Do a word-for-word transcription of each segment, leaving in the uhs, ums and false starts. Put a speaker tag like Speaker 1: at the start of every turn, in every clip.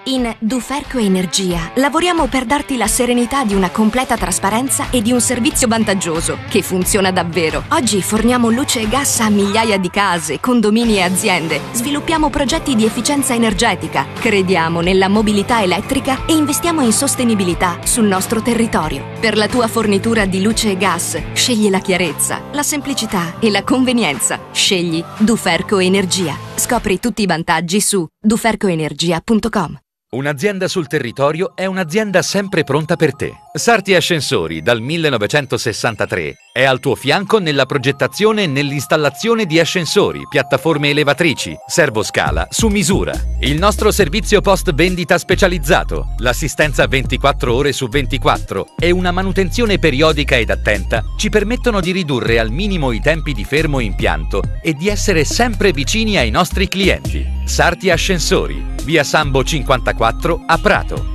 Speaker 1: In Duferco Energia lavoriamo per darti la serenità di una completa trasparenza e di un servizio vantaggioso che funziona davvero. Oggi forniamo luce e gas a migliaia di case, condomini e aziende. Sviluppiamo progetti di efficienza energetica, crediamo nella mobilità elettrica e investiamo in sostenibilità sul nostro territorio. Per la tua fornitura di luce e gas, scegli la chiarezza, la semplicità e la convenienza. Scegli Duferco Energia. Scopri tutti i vantaggi su duferco energia punto com.
Speaker 2: Un'azienda sul territorio è un'azienda sempre pronta per te. Sarti Ascensori, dal millenovecentosessantatré, è al tuo fianco nella progettazione e nell'installazione di ascensori, piattaforme elevatrici, servoscala, su misura. Il nostro servizio post vendita specializzato, l'assistenza ventiquattro ore su ventiquattro e una manutenzione periodica ed attenta ci permettono di ridurre al minimo i tempi di fermo impianto e di essere sempre vicini ai nostri clienti. Sarti Ascensori, via Sambo cinquantaquattro a Prato.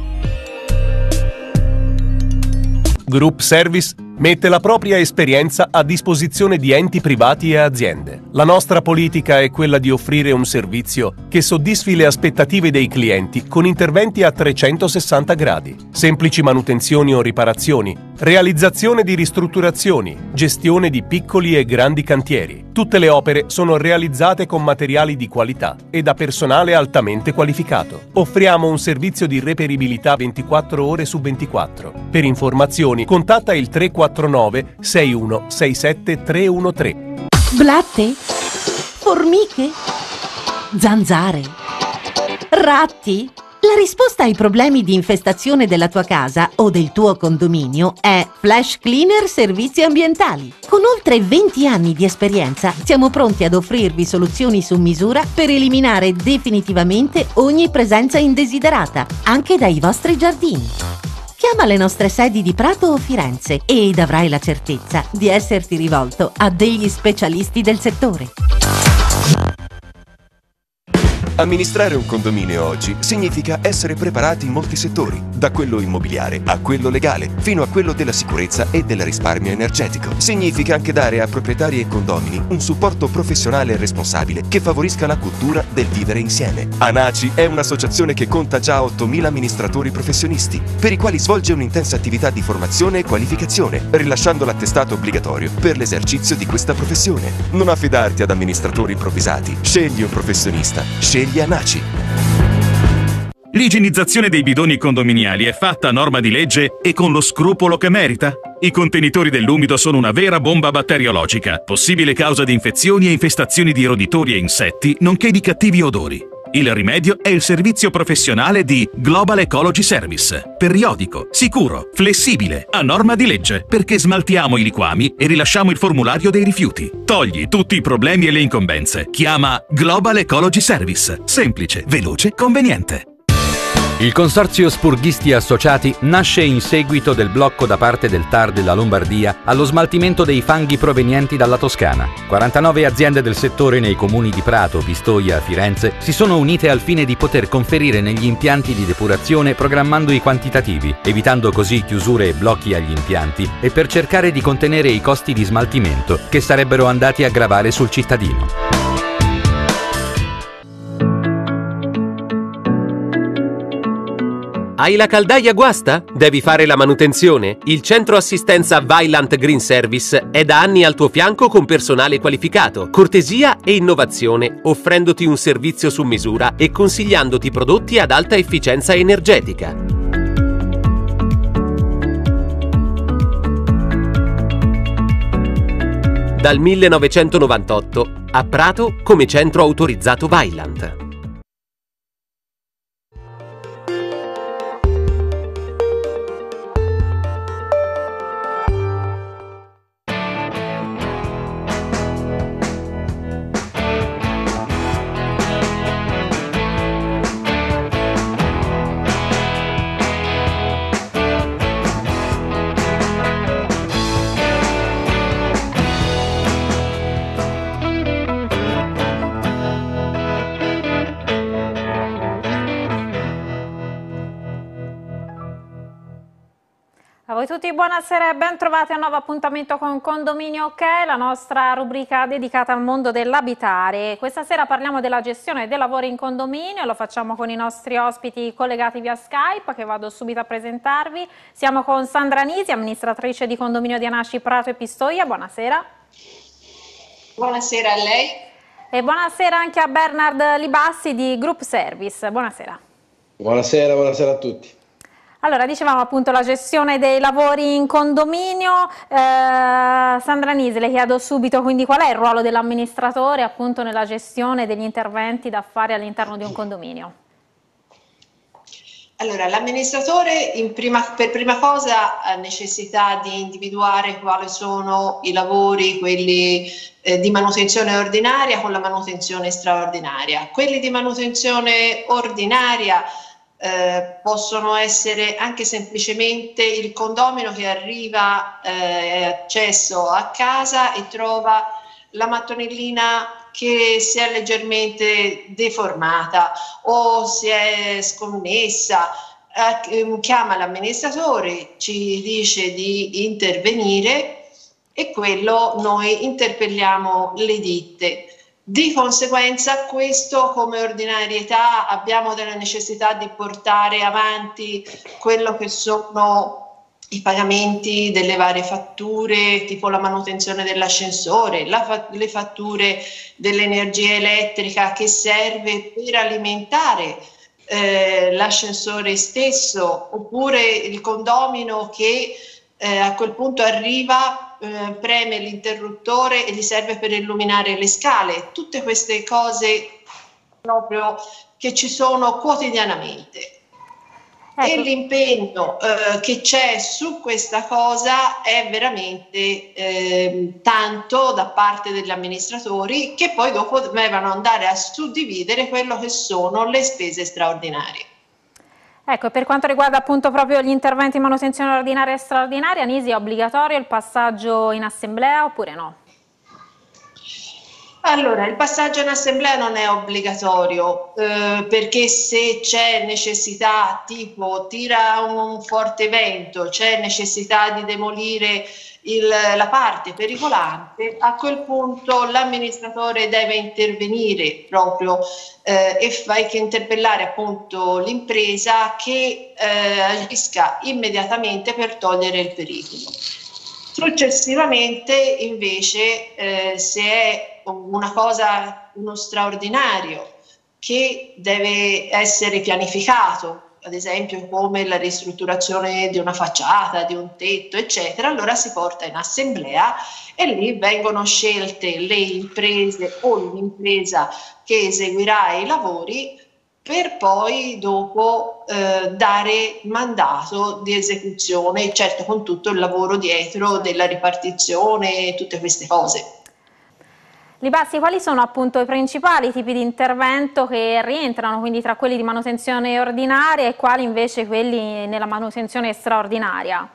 Speaker 3: Group Service mette la propria esperienza a disposizione di enti privati e aziende. La nostra politica è quella di offrire un servizio che soddisfi le aspettative dei clienti con interventi a trecentosessanta gradi, semplici manutenzioni o riparazioni, realizzazione di ristrutturazioni, gestione di piccoli e grandi cantieri. Tutte le opere sono realizzate con materiali di qualità e da personale altamente qualificato. Offriamo un servizio di reperibilità ventiquattro ore su ventiquattro. Per informazioni contatta il tre quattro nove sei uno sei sette tre uno tre.
Speaker 4: Blatte? Formiche? Zanzare? Ratti? La risposta ai problemi di infestazione della tua casa o del tuo condominio è Flash Cleaner Servizi Ambientali. Con oltre venti anni di esperienza siamo pronti ad offrirvi soluzioni su misura per eliminare definitivamente ogni presenza indesiderata, anche dai vostri giardini. Chiama le nostre sedi di Prato o Firenze ed avrai la certezza di esserti rivolto a degli specialisti del settore.
Speaker 5: Amministrare un condominio oggi significa essere preparati in molti settori, da quello immobiliare a quello legale, fino a quello della sicurezza e del risparmio energetico. Significa anche dare a proprietari e condomini un supporto professionale e responsabile che favorisca la cultura del vivere insieme. ANACI è un'associazione che conta già ottomila amministratori professionisti, per i quali svolge un'intensa attività di formazione e qualificazione, rilasciando l'attestato obbligatorio per l'esercizio di questa professione. Non affidarti ad amministratori improvvisati, scegli un professionista, scegli ANACI.
Speaker 6: L'igienizzazione dei bidoni condominiali è fatta a norma di legge e con lo scrupolo che merita. I contenitori dell'umido sono una vera bomba batteriologica, possibile causa di infezioni e infestazioni di roditori e insetti, nonché di cattivi odori. Il rimedio è il servizio professionale di Global Ecology Service. Periodico, sicuro, flessibile, a norma di legge, perché smaltiamo i liquami e rilasciamo il formulario dei rifiuti. Togli tutti i problemi e le incombenze. Chiama Global Ecology Service. Semplice, veloce, conveniente.
Speaker 2: Il Consorzio Spurghisti Associati nasce in seguito del blocco da parte del T A R della Lombardia allo smaltimento dei fanghi provenienti dalla Toscana. quarantanove aziende del settore nei comuni di Prato, Pistoia e Firenze si sono unite al fine di poter conferire negli impianti di depurazione programmando i quantitativi, evitando così chiusure e blocchi agli impianti e per cercare di contenere i costi di smaltimento che sarebbero andati a gravare sul cittadino.
Speaker 7: Hai la caldaia guasta? Devi fare la manutenzione? Il centro assistenza Vaillant Green Service è da anni al tuo fianco con personale qualificato, cortesia e innovazione, offrendoti un servizio su misura e consigliandoti prodotti ad alta efficienza energetica. Dal millenovecentonovantotto a Prato come centro autorizzato Vaillant.
Speaker 8: voi tutti, buonasera e ben trovati a un nuovo appuntamento con Condominio OK, la nostra rubrica dedicata al mondo dell'abitare. Questa sera parliamo della gestione dei lavori in condominio, lo facciamo con i nostri ospiti collegati via Skype, che vado subito a presentarvi. Siamo con Sandra Nisi, amministratrice di condominio di Anasci, Prato e Pistoia, buonasera.
Speaker 9: Buonasera a lei.
Speaker 8: E buonasera anche a Bernard Libassi di Group Service, buonasera.
Speaker 10: Buonasera, buonasera a tutti.
Speaker 8: Allora, dicevamo appunto la gestione dei lavori in condominio. eh, Sandra Nisi, le chiedo subito quindi qual è il ruolo dell'amministratore appunto nella gestione degli interventi da fare all'interno di un condominio?
Speaker 9: Allora, l'amministratore per prima cosa ha necessità di individuare quali sono i lavori, quelli eh, di manutenzione ordinaria con la manutenzione straordinaria. Quelli di manutenzione ordinaria Eh, possono essere anche semplicemente il condomino che arriva eh, accesso a casa e trova la mattonellina che si è leggermente deformata o si è sconnessa, eh, chiama l'amministratore, ci dice di intervenire e quello noi interpelliamo le ditte. Di conseguenza questo come ordinarietà abbiamo della necessità di portare avanti quello che sono i pagamenti delle varie fatture, tipo la manutenzione dell'ascensore, fa le fatture dell'energia elettrica che serve per alimentare eh, l'ascensore stesso, oppure il condomino che eh, a quel punto arriva, Eh, preme l'interruttore e gli serve per illuminare le scale. Tutte queste cose proprio che ci sono quotidianamente. Ecco. E l'impegno eh, che c'è su questa cosa è veramente eh, tanto da parte degli amministratori, che poi dopo dovevano andare a suddividere quello che sono le spese straordinarie.
Speaker 8: Ecco, per quanto riguarda appunto proprio gli interventi di manutenzione ordinaria e straordinaria, Nisi, è obbligatorio il passaggio in assemblea oppure no?
Speaker 9: Allora, il passaggio in assemblea non è obbligatorio, eh, perché se c'è necessità, tipo tira un forte vento, c'è necessità di demolire il, la parte pericolante, a quel punto l'amministratore deve intervenire proprio eh, e fai che interpellare appunto l'impresa che eh, agisca immediatamente per togliere il pericolo. Successivamente invece eh, se è una cosa, uno straordinario che deve essere pianificato, ad esempio come la ristrutturazione di una facciata, di un tetto, eccetera, allora si porta in assemblea e lì vengono scelte le imprese o l'impresa che eseguirà i lavori per poi dopo eh, dare mandato di esecuzione, certo con tutto il lavoro dietro della ripartizione e tutte queste cose.
Speaker 8: Libassi, quali sono appunto i principali tipi di intervento che rientrano quindi tra quelli di manutenzione ordinaria e quali invece quelli nella manutenzione straordinaria?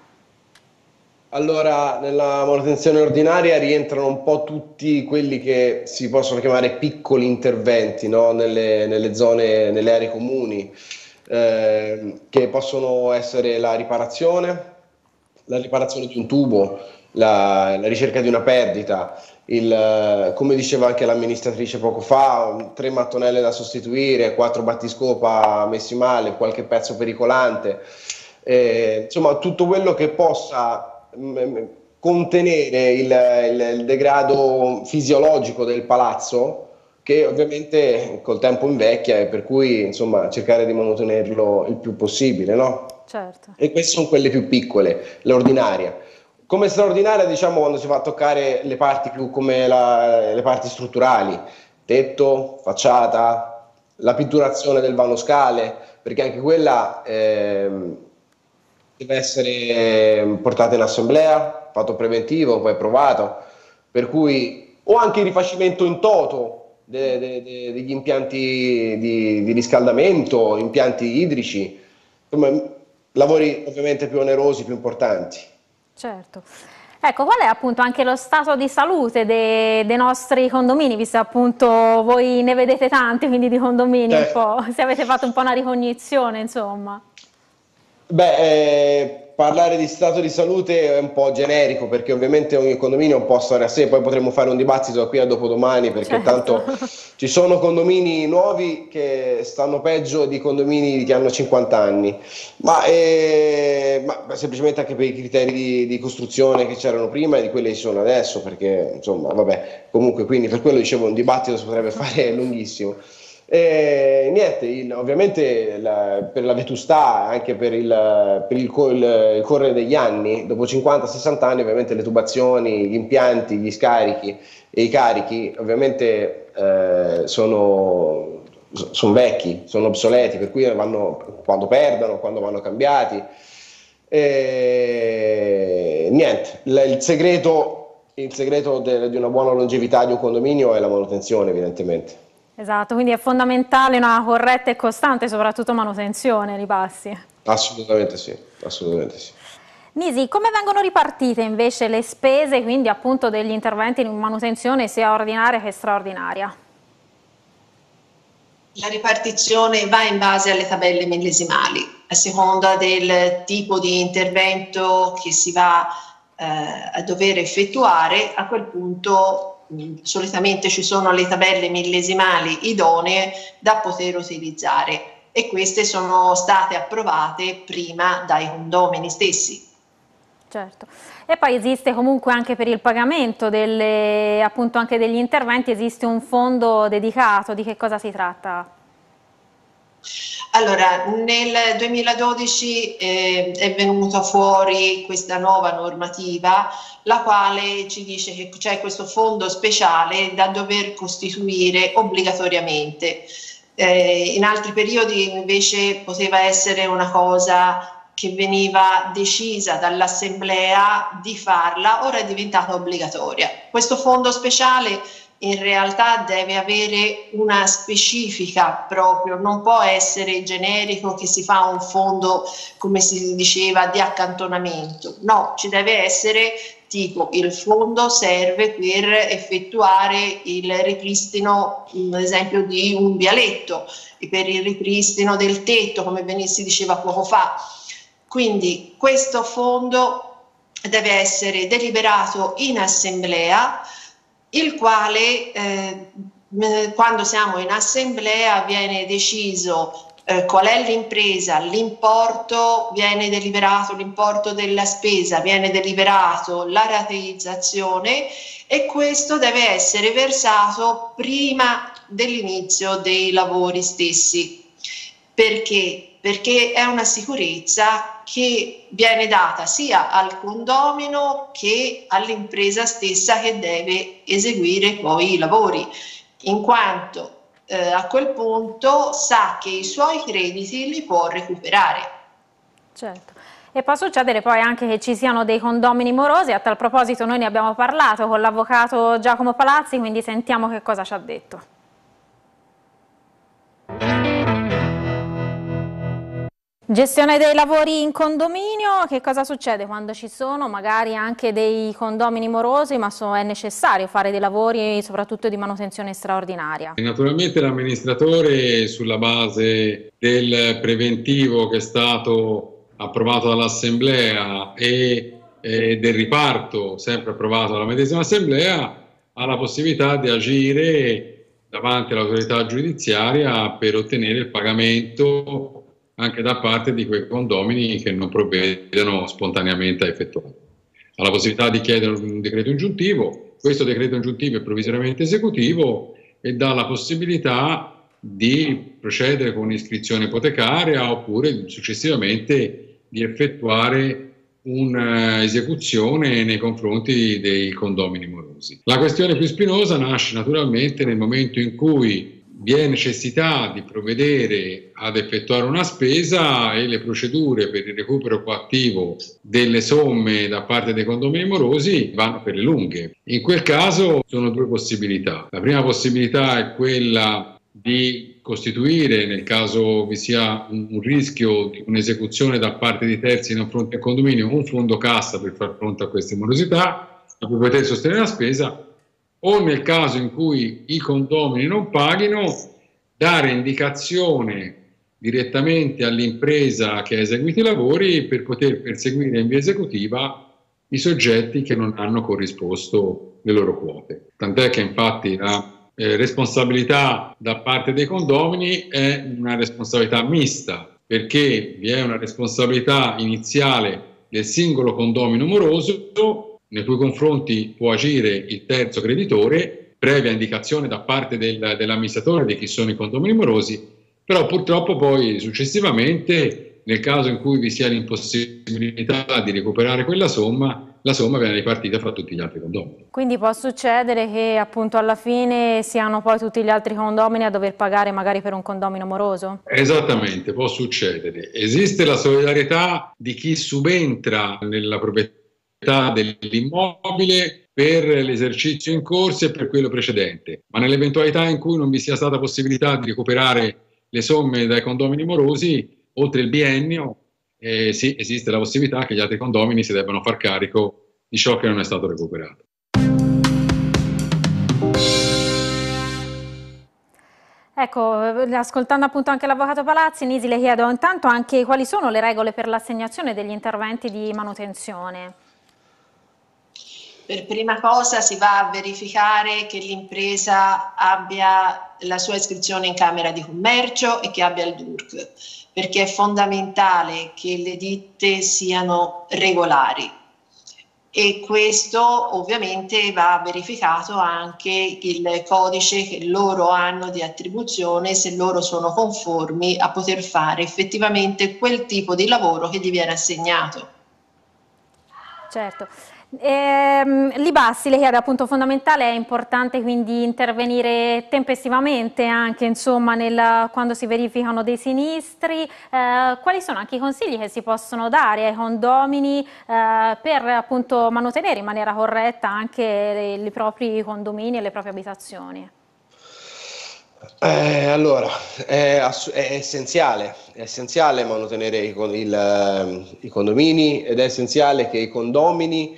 Speaker 10: Allora, nella manutenzione ordinaria rientrano un po' tutti quelli che si possono chiamare piccoli interventi, no? nelle, nelle zone, nelle aree comuni, eh, che possono essere la riparazione, la riparazione di un tubo, la, la ricerca di una perdita, il, come diceva anche l'amministratrice poco fa, tre mattonelle da sostituire, quattro battiscopa messi male, qualche pezzo pericolante, eh, insomma tutto quello che possa mh, contenere il, il, il degrado fisiologico del palazzo, che ovviamente col tempo invecchia e per cui insomma cercare di mantenerlo il più possibile, no?
Speaker 8: Certo. E
Speaker 10: queste sono quelle più piccole, l'ordinaria. Come straordinaria, diciamo, quando si va a toccare le parti più come la, le parti strutturali, tetto, facciata, la pitturazione del vanoscale, perché anche quella eh, deve essere portata in assemblea, fatto preventivo, poi provato, per cui, o anche il rifacimento in toto de, de, de, degli impianti di, di riscaldamento, impianti idrici, insomma, lavori ovviamente più onerosi, più importanti.
Speaker 8: Certo. Ecco, qual è appunto anche lo stato di salute dei, dei nostri condomini, visto appunto voi ne vedete tanti, quindi di condomini, certo. Un po', se avete fatto un po' una ricognizione, insomma.
Speaker 10: Beh, eh, parlare di stato di salute è un po' generico, perché ovviamente ogni condominio è un po' storia a sé, poi potremmo fare un dibattito da qui a dopodomani, perché
Speaker 8: certo.
Speaker 10: tanto ci sono condomini nuovi che stanno peggio di condomini che hanno cinquanta anni, ma, eh, ma semplicemente anche per i criteri di, di costruzione che c'erano prima e di quelli che ci sono adesso, perché insomma vabbè, comunque, quindi per quello dicevo un dibattito si potrebbe fare lunghissimo. E niente, il, ovviamente la, per la vetustà, anche per, il, per il, il, il correre degli anni, dopo cinquanta sessanta anni ovviamente le tubazioni, gli impianti, gli scarichi e i carichi ovviamente eh, sono, sono vecchi, sono obsoleti, per cui vanno, quando perdono, quando vanno cambiati. E niente, il segreto, il segreto de, di una buona longevità di un condominio è la manutenzione, evidentemente.
Speaker 8: Esatto, quindi è fondamentale una corretta e costante, soprattutto manutenzione, ripassi.
Speaker 10: Assolutamente sì, assolutamente sì.
Speaker 8: Nisi, come vengono ripartite invece le spese, quindi appunto degli interventi in manutenzione sia ordinaria che straordinaria?
Speaker 9: La ripartizione va in base alle tabelle millesimali, a seconda del tipo di intervento che si va eh, a dover effettuare. A quel punto solitamente ci sono le tabelle millesimali idonee da poter utilizzare e queste sono state approvate prima dai condomini stessi.
Speaker 8: Certo, e poi esiste comunque anche per il pagamento delle, appunto anche degli interventi, esiste un fondo dedicato. Di che cosa si tratta?
Speaker 9: Allora, nel duemiladodici eh, è venuta fuori questa nuova normativa, la quale ci dice che c'è questo fondo speciale da dover costituire obbligatoriamente. Eh, in altri periodi invece poteva essere una cosa che veniva decisa dall'assemblea di farla, ora è diventata obbligatoria. Questo fondo speciale in realtà deve avere una specifica proprio, non può essere generico che si fa un fondo, come si diceva, di accantonamento. No, ci deve essere tipo il fondo serve per effettuare il ripristino, ad esempio, di un vialetto e per il ripristino del tetto, come si diceva poco fa. Quindi questo fondo deve essere deliberato in assemblea, il quale eh, quando siamo in assemblea viene deciso eh, qual è l'impresa, l'importo viene deliberato, l'importo della spesa viene deliberato, la rateizzazione, e questo deve essere versato prima dell'inizio dei lavori stessi. Perché? Perché è una sicurezza che viene data sia al condomino che all'impresa stessa che deve eseguire poi i lavori, in quanto eh, a quel punto sa che i suoi crediti li può recuperare.
Speaker 8: Certo. E può succedere poi anche che ci siano dei condomini morosi. A tal proposito noi ne abbiamo parlato con l'avvocato Giacomo Palazzi, quindi sentiamo che cosa ci ha detto. Gestione dei lavori in condominio, che cosa succede quando ci sono magari anche dei condomini morosi, ma so, è necessario fare dei lavori soprattutto di manutenzione straordinaria?
Speaker 11: Naturalmente l'amministratore, sulla base del preventivo che è stato approvato dall'Assemblea e eh, del riparto sempre approvato dalla medesima Assemblea, ha la possibilità di agire davanti all'autorità giudiziaria per ottenere il pagamento anche da parte di quei condomini che non provvedono spontaneamente a effettuare. Ha la possibilità di chiedere un decreto ingiuntivo, questo decreto ingiuntivo è provvisoriamente esecutivo e dà la possibilità di procedere con un'iscrizione ipotecaria oppure successivamente di effettuare un'esecuzione nei confronti dei condomini morosi. La questione più spinosa nasce naturalmente nel momento in cui vi è necessità di provvedere ad effettuare una spesa e le procedure per il recupero coattivo delle somme da parte dei condomini morosi vanno per le lunghe. In quel caso sono due possibilità. La prima possibilità è quella di costituire, nel caso vi sia un, un rischio di un'esecuzione da parte di terzi in confronto al condominio, un fondo cassa per far fronte a queste morosità, per poter sostenere la spesa, o nel caso in cui i condomini non paghino, dare indicazione direttamente all'impresa che ha eseguito i lavori per poter perseguire in via esecutiva i soggetti che non hanno corrisposto le loro quote. Tant'è che infatti la eh, responsabilità da parte dei condomini è una responsabilità mista, perché vi è una responsabilità iniziale del singolo condomino moroso, nei cui confronti può agire il terzo creditore, previa indicazione da parte del, dell'amministratore di chi sono i condomini morosi, però purtroppo poi successivamente, nel caso in cui vi sia l'impossibilità di recuperare quella somma, la somma viene ripartita fra tutti gli altri condomini.
Speaker 8: Quindi può succedere che appunto alla fine siano poi tutti gli altri condomini a dover pagare magari per un condomino moroso?
Speaker 11: Esattamente, può succedere. Esiste la solidarietà di chi subentra nella proprietà dell'immobile per l'esercizio in corso e per quello precedente, ma nell'eventualità in cui non vi sia stata possibilità di recuperare le somme dai condomini morosi oltre il biennio, eh, sì, esiste la possibilità che gli altri condomini si debbano far carico di ciò che non è stato recuperato.
Speaker 8: Ecco, ascoltando appunto anche l'avvocato Palazzi, Nisi, le chiedo intanto anche quali sono le regole per l'assegnazione degli interventi di manutenzione.
Speaker 9: Per prima cosa si va a verificare che l'impresa abbia la sua iscrizione in Camera di Commercio e che abbia il D U R C, perché è fondamentale che le ditte siano regolari e questo ovviamente va verificato anche il codice che loro hanno di attribuzione, se loro sono conformi a poter fare effettivamente quel tipo di lavoro che gli viene assegnato.
Speaker 8: Certo. Ehm, Libassi, le chiedo appunto fondamentale, è importante quindi intervenire tempestivamente anche insomma nel, quando si verificano dei sinistri, eh, quali sono anche i consigli che si possono dare ai condomini eh, per appunto mantenere in maniera corretta anche i propri condomini e le proprie abitazioni?
Speaker 10: Eh, allora, è, è essenziale, è essenziale mantenere i, il, i condomini ed è essenziale che i condomini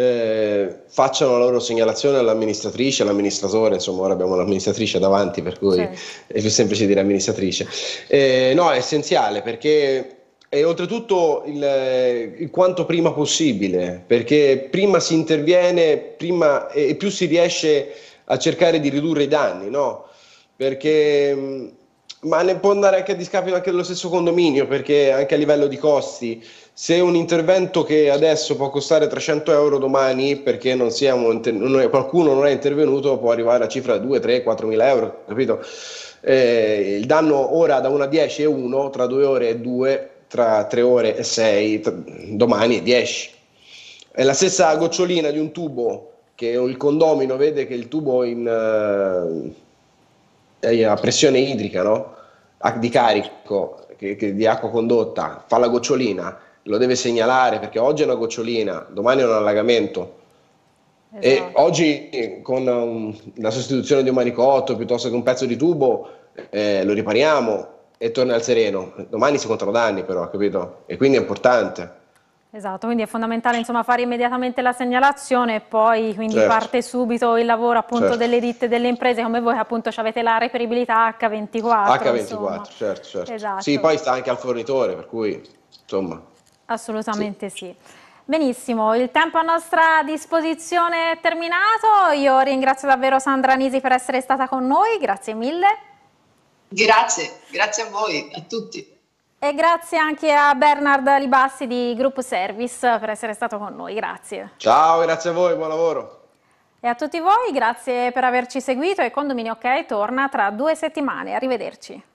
Speaker 10: Eh, facciano la loro segnalazione all'amministratrice, all'amministratore, insomma ora abbiamo l'amministratrice davanti per cui sì, è più semplice dire amministratrice. Eh, no, è essenziale perché e oltretutto il, il quanto prima possibile, perché prima si interviene prima e più si riesce a cercare di ridurre i danni, no? Perché ma ne può andare anche a discapito anche dello stesso condominio, perché anche a livello di costi, se un intervento che adesso può costare trecento euro domani perché non siamo, non è, qualcuno non è intervenuto, può arrivare a cifra due, tre, quattro mila euro, capito? Eh, il danno ora da uno a dieci è uno, tra due ore è due, tra tre ore è sei, tra, domani è dieci. È la stessa gocciolina di un tubo che il condomino vede che il tubo in, uh, è a pressione idrica, no? Di carico, che, che di acqua condotta, fa la gocciolina, lo deve segnalare perché oggi è una gocciolina, domani è un allagamento. Esatto. E oggi con um, la sostituzione di un manicotto piuttosto che un pezzo di tubo eh, lo ripariamo e torna al sereno. Domani si contano danni però, capito? E quindi è importante.
Speaker 8: Esatto, quindi è fondamentale insomma fare immediatamente la segnalazione e poi quindi certo, parte subito il lavoro appunto certo, delle ditte, delle imprese come voi che appunto avete la reperibilità acca ventiquattro.
Speaker 10: acca ventiquattro, insomma. certo, certo.
Speaker 8: Esatto.
Speaker 10: Sì, poi sta anche al fornitore, per cui insomma.
Speaker 8: Assolutamente sì. sì. Benissimo, il tempo a nostra disposizione è terminato. Io ringrazio davvero Sandra Nisi per essere stata con noi, grazie mille.
Speaker 9: Grazie, grazie a voi, a tutti.
Speaker 8: E grazie anche a Bernard Libassi di Group Service per essere stato con noi, grazie.
Speaker 10: Ciao, grazie a voi, buon lavoro.
Speaker 8: E a tutti voi, grazie per averci seguito e Condominio Ok torna tra due settimane, arrivederci.